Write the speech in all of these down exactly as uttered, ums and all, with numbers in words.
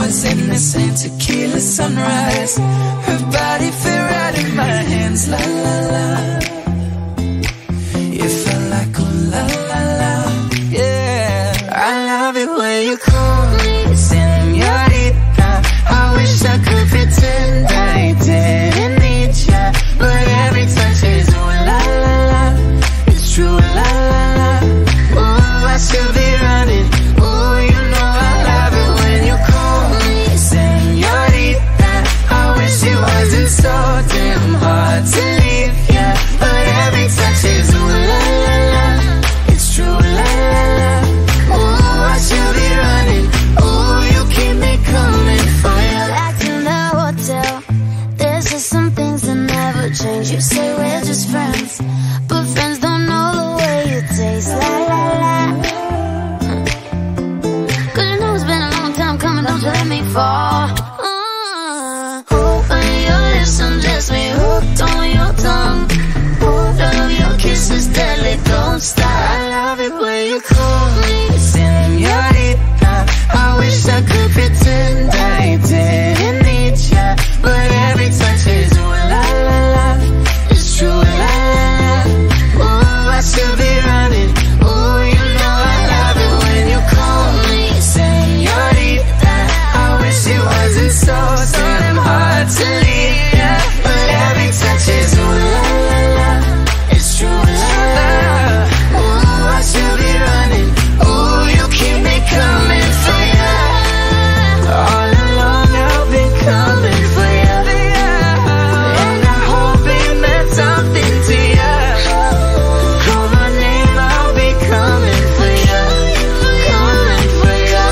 was innocent, tequila sunrise. Her body fit right in my hands, la la la. It felt like oh la la la, yeah. I love it when you call me Señorita. I wish I could pretend I didn't need ya, but every touch is ooh la la la. It's true, la la la. Ooh, I should be running. Ooh, you know I love it when you call me Señorita. I wish it wasn't so damn hard to leave ya, but every touch is ooh la la la. It's true, la la la. Ooh, I should be running. Ooh, you keep me coming for ya. Back in the hotel, there's just some things that never change. You say we're just friends, but friends don't know the way you taste. La la la. Cause you know it's been a long time coming, don't you let me fall. uh, Open your lips and just me hooked on your tongue. Oh, love, your kisses deadly, don't stop. I love it when you call me Señorita. I wish I could pretend I didn't need ya, but every touch is ooh la la la. It's true, la la la. Ooh, I should be running. Ooh, you know I love it when you call me Señorita. I wish it wasn't so damn hard to leave ya, but every touch is ooh la la la. It's true, la la la. Ooh, I should be running. Ooh, you keep me coming for ya. All along I've been coming for ya, and I hope it meant something to ya. Call my name, I'll be coming for ya, coming for ya.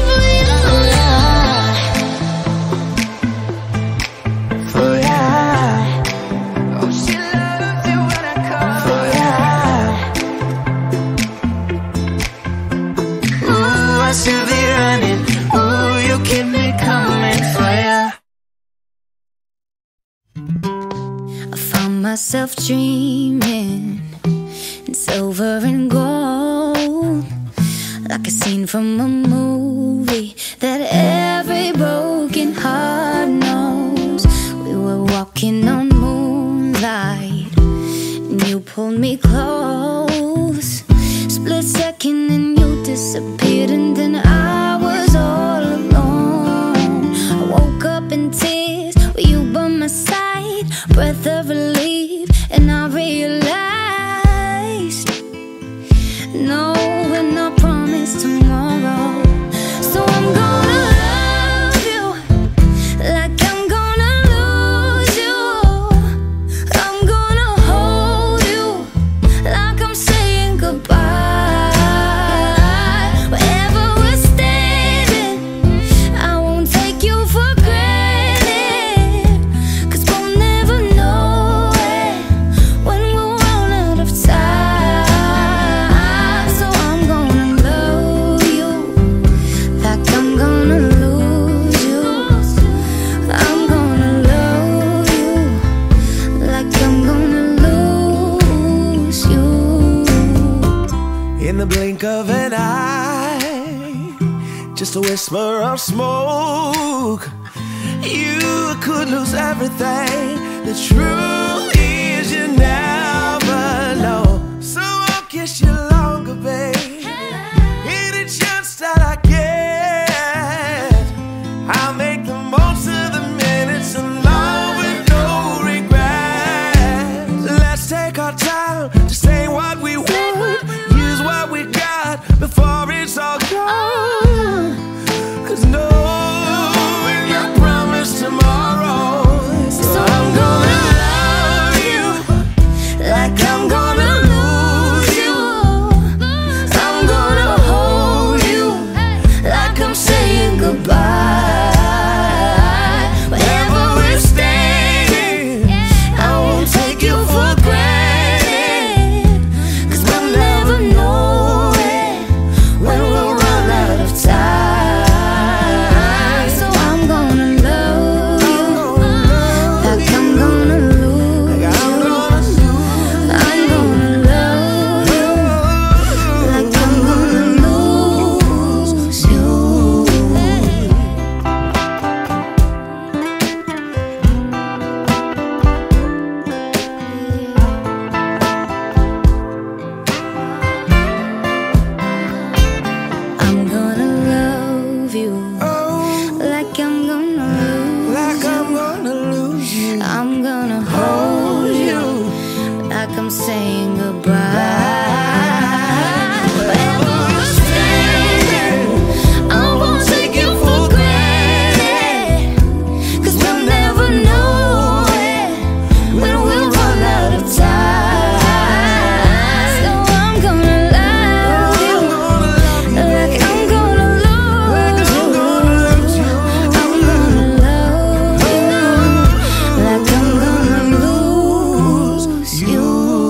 For ya. Oh, she loves it when I call for ya. Ooh, I should be running. Ooh, you keep me coming for ya. I found myself dreaming in silver and gold, like a scene from a movie that every broken heart knows. We were walking on moonlight, and you pulled me close. Split second and you disappeared, and then I was all alone. I woke up in tears with you by my side, breath of relief, and I realized no, we're not promised tomorrow. So I'm gonna love you like I'm gonna lose you. I'm gonna hold you like I'm saying goodbye. Wherever we're standing, I won't take you for granted, cause we'll never know it when we'll run out of time. So I'm gonna love you like I'm gonna lose you. I'm gonna love you like I'm gonna lose you. In the blink of an eye, just a whisper of smoke, you could lose everything. The truth is you never know. So I'll kiss you longer, babe. Any chance that I get, I'll make the most of the minutes in love with no regrets. Let's take our time to say what we want, use what we got before it's all gone. Cause no one can promise tomorrow. So I'm gonna love like I'm saying goodbye. Wherever you stand, I won't take you for granted, 'cause we'll never know it when we'll run out of time. So I'm gonna love you like I'm gonna lose you. I'm gonna love you like I'm gonna lose you.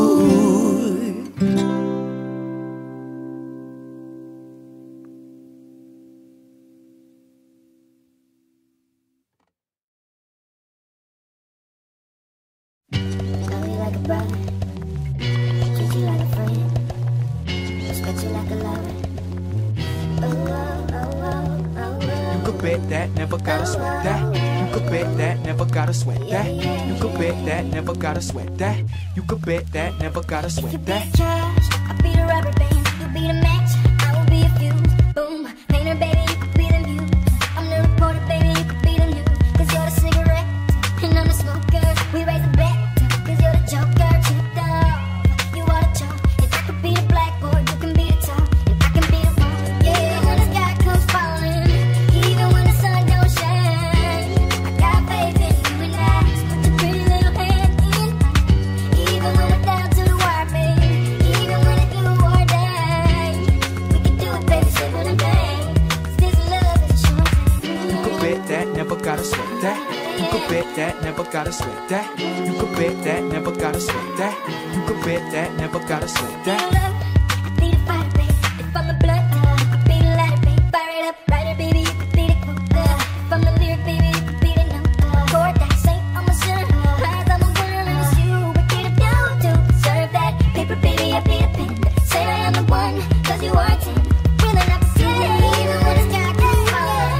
Love you like a brother, treat you like a friend, respect you like a lover. Oh, oh, oh, oh, oh. You could bet that, never gotta sweat that. You could bet that, never gotta sweat that. You could bet that, never gotta sweat that. You could bet that, never gotta If you sweat be that. the trash, I'll be the rubber band. You be the match, I will be a fuse. Boom, painter, baby, you could be the muse. I'm the reporter, baby, you could be the news. 'Cause you're the cigarette, and I'm the smoker. We raise a bet, 'cause you're the joker. Chipped off, you are the chalk. And I could be the blackboard, you can be the top. And I can be the one, yeah, when the sky comes falling, even when the sun don't shine. I got faith in you and I. So put your pretty little hand in. Even when I'm down to the wire, baby. Even when it's you or die. We can do it, baby, simple and plain. 'Cause this love is a short thing. You could bet that, never gotta sweat that. You could bet that, never gotta sweat that. You could bet that, never gotta sweat that. You could bet that, never gotta sweat that. Love, I be the fighter, baby. If I'm the blood, you could be the lighter, baby. Fire it up, writer, baby, you could be the quota. If I'm the lyric, baby, you could be the note. Chord that ain't on my shirt. Eyes on the winner, and it's you. We get it down to serve that paper, baby, I be the pen. Say I am the one, 'cause you are ten. Really not the same, even when it's got that fire.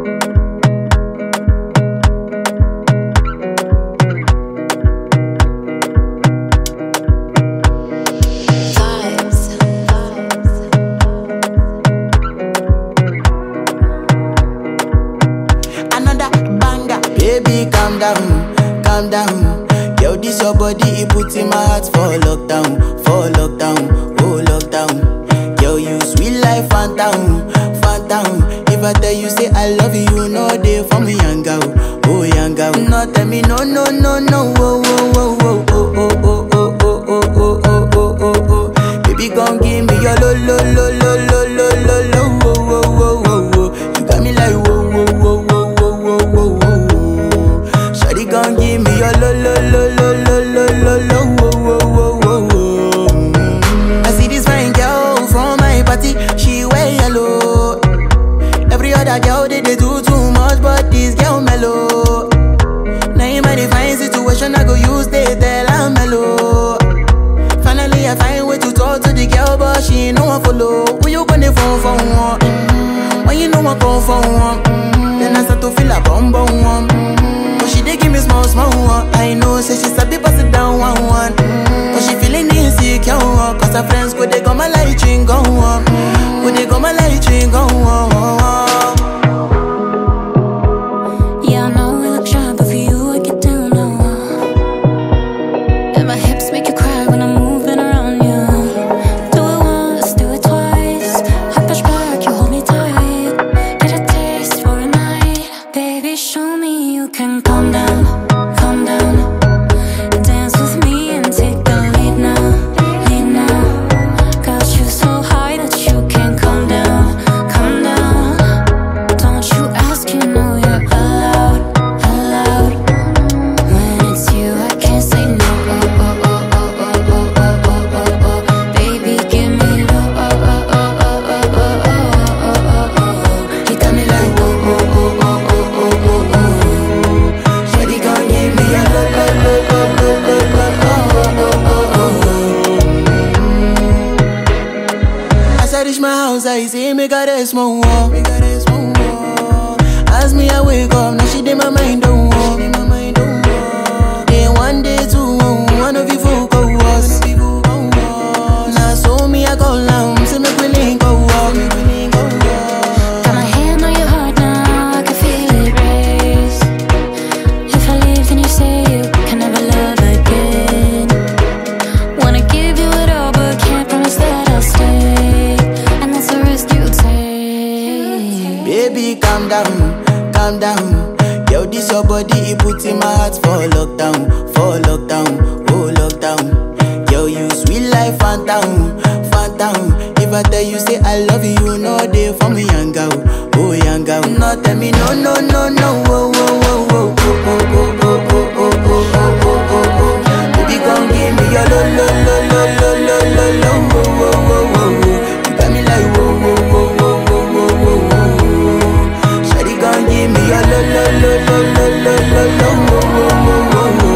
Another banger. Baby, calm down, calm down. Yo, this your body, it puts in my heart for lockdown, for lockdown, oh lockdown. Yo, you sweet life, phantom, phantom. If I tell you say I love you, you know they for me, young girl, oh young girl. No, tell me no, no, no, no, oh, oh, oh, oh, oh, oh, oh, oh, oh, oh, oh, oh, oh, oh, oh. Baby, gon' give me your lo, lo, lo, lo, lo, lo, lo, lo, oh, oh, oh, oh, oh. You got me like whoa, whoa, whoa, whoa, whoa, whoa, whoa, whoa. Shawty gon' give me your lo, lo, lo, lo, lo, lo, lo, lo, oh, oh, oh, oh, oh. I see this fine girl from my party, she wear yellow. Every other girl they, they do too much, but this girl mellow. Now in my divine situation, I go use they tell I'm mellow. Finally I find way to talk to the girl, but she ain't no one follow. Who you gonna phone for one? Mm-hmm. When you know I come for one, mm-hmm. Then I start to feel a bum bum one. Mm-hmm. But she dey give me small small one. I know say she sabi pass it down one one. Mm-hmm. But she feeling insecure one, 'cause her friends go they go my light ring go on, go they go my light ring go on. Yeah, I know we look shy, but for you I get down low. And my hips make you cry when I'm moving around you. Do it once, do it twice. I push back, you hold me tight. Get a taste for a night. Baby, show me you can calm down, calm down. Dance with me and take the lead now, lead now. Got you so high that you can't calm down, calm down. Don't you ask, you know you're allowed, allowed. When it's you, I can't say no. Oh, oh, oh, oh, oh, oh, oh, oh, oh, oh. Baby, give me low. Oh, oh, oh, oh, oh, oh, oh, oh, oh, oh. You got me like whoa, whoa, whoa, whoa, whoa, whoa, whoa, whoa. Shawty gon' give me a lo, lo, lo, lo, lo, lo, lo, oh, oh, oh, oh, oh. As I reach my house, I see me got a small wall. As me I wake up, now she did my mind don't walk. Then one day two, one of you folk go was. Now so me I go down, see me willing go walk. Got my hand on your heart now, I can feel it race. If I leave, then you say you can never love again. down, calm down. Yo, this your body, it puts in my heart for lockdown, for lockdown, oh lockdown. Yo, you sweet life, phantom, phantom. If I tell you say I love you, you know they for me, young girl, oh young girl. No, tell me no, no, no, no, oh, oh, oh, oh, oh, oh, oh, oh, oh, oh, oh, oh, oh. Baby, come give me your lo, lo, lo, lo, lo, lo, lo, lo, oh, oh, oh, oh. You got me like whoa, whoa, whoa, whoa, whoa, whoa, whoa. Shawty, come give me your lo, lo, lo, lo, lo, lo, lo, lo, oh, oh, oh, oh, oh.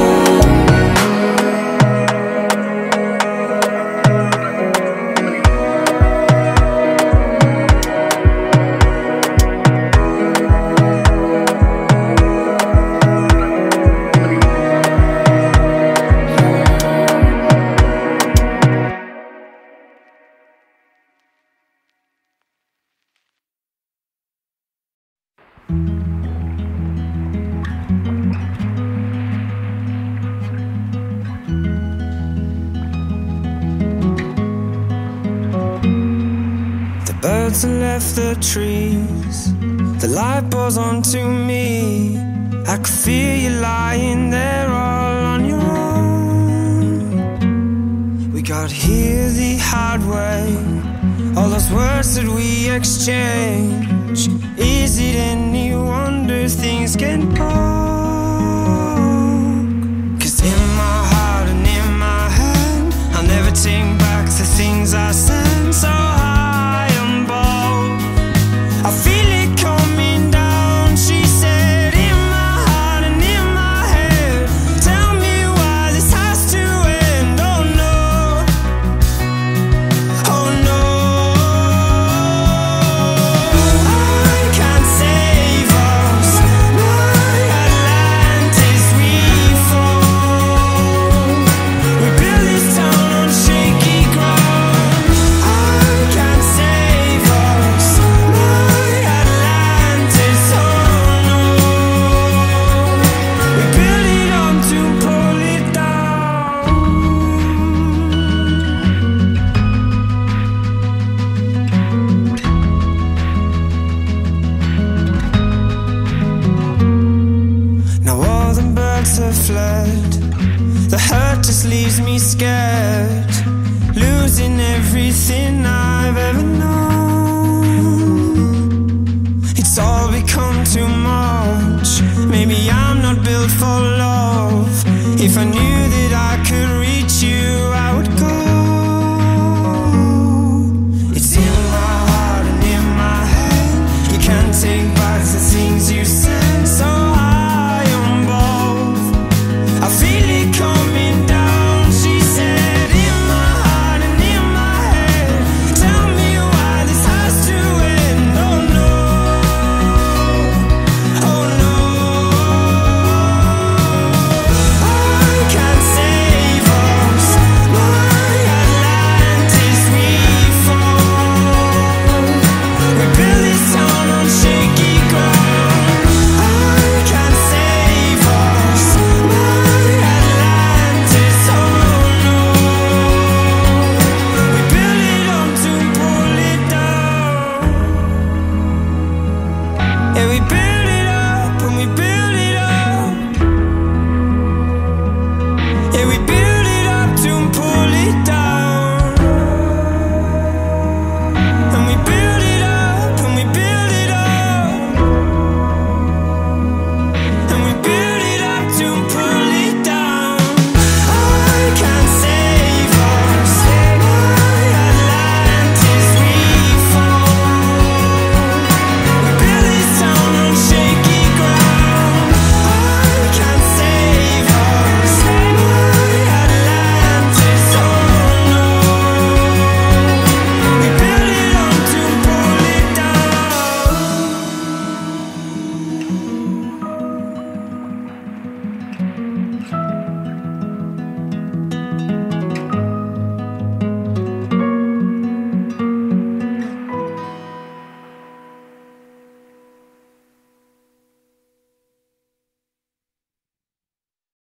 Birds have left the trees, the light pours onto me. I could feel you lying there all on your own. We got here the hard way, all those words that we exchange. Is it any wonder things can go? Cause in my heart and in my head, I'll never take back the things I said. So high and bold, I feel it coming down. She said, in my heart and in my head, tell me why this has to end. Oh no, oh no, I can't save us. My Atlantis, we fall. We build this town on shaky ground. I can't save us. My Atlantis, oh no. We build it up to pull it down. Now all the birds have fled, the hurt just leaves me scared, losing everything I've ever known. It's all become too much. Maybe I'm not built for love. If I knew